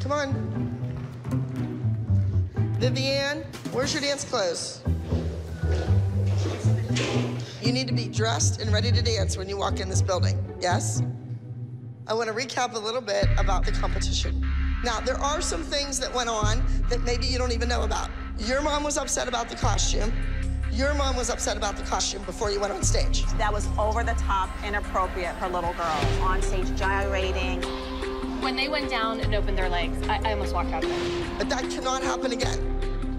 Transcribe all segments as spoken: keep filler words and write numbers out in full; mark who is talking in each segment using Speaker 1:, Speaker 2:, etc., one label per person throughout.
Speaker 1: come on. Vivian, where's your dance clothes? You need to be dressed and ready to dance when you walk in this building, yes? I want to recap a little bit about the competition. Now, there are some things that went on that maybe you don't even know about. Your mom was upset about the costume. Your mom was upset about the costume before you went on stage.
Speaker 2: That was over the top, inappropriate for little girls. On stage gyrating.
Speaker 3: When they went down and opened their legs, I, I almost walked out of there.
Speaker 1: But that cannot happen again.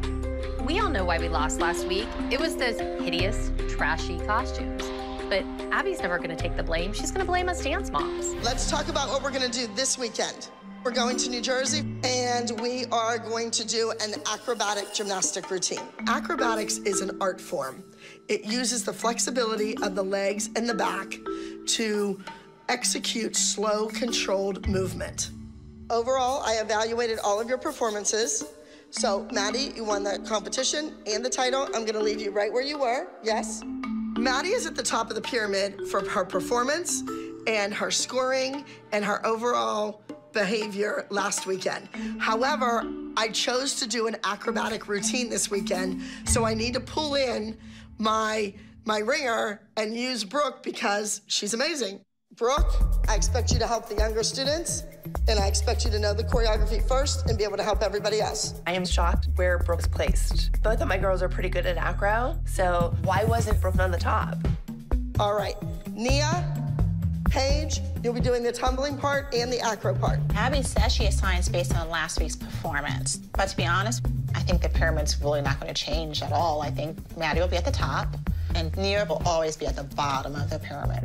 Speaker 4: We all know why we lost last week. It was those hideous, trashy costumes. But Abby's never gonna take the blame. She's gonna blame us dance moms.
Speaker 1: Let's talk about what we're gonna do this weekend. We're going to New Jersey, and we are going to do an acrobatic gymnastic routine. Acrobatics is an art form. It uses the flexibility of the legs and the back to execute slow, controlled movement. Overall, I evaluated all of your performances. So, Maddie, you won the competition and the title. I'm gonna leave you right where you were, yes? Maddie is at the top of the pyramid for her performance and her scoring and her overall behavior last weekend. However, I chose to do an acrobatic routine this weekend, so I need to pull in my, my ringer and use Brooke because she's amazing. Brooke, I expect you to help the younger students, and I expect you to know the choreography first and be able to help everybody else.
Speaker 5: I am shocked where Brooke's placed. Both of my girls are pretty good at acro, so why wasn't Brooke on the top?
Speaker 1: All right, Nia, Paige, you'll be doing the tumbling part and the acro part.
Speaker 6: Abby says she assigns based on last week's performance. But to be honest, I think the pyramid's really not going to change at all. I think Maddie will be at the top, and Nia will always be at the bottom of the pyramid.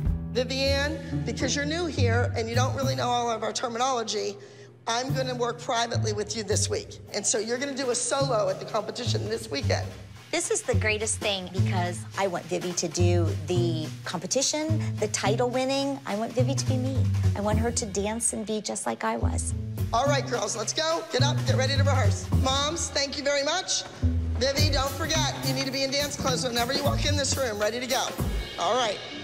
Speaker 1: Vivian, because you're new here and you don't really know all of our terminology, I'm going to work privately with you this week. And so you're going to do a solo at the competition this weekend.
Speaker 7: This is the greatest thing because I want Vivi to do the competition, the title winning. I want Vivi to be me. I want her to dance and be just like I was.
Speaker 1: All right, girls, let's go. Get up, get ready to rehearse. Moms, thank you very much. Vivi, don't forget, you need to be in dance clothes whenever you walk in this room, ready to go. All right.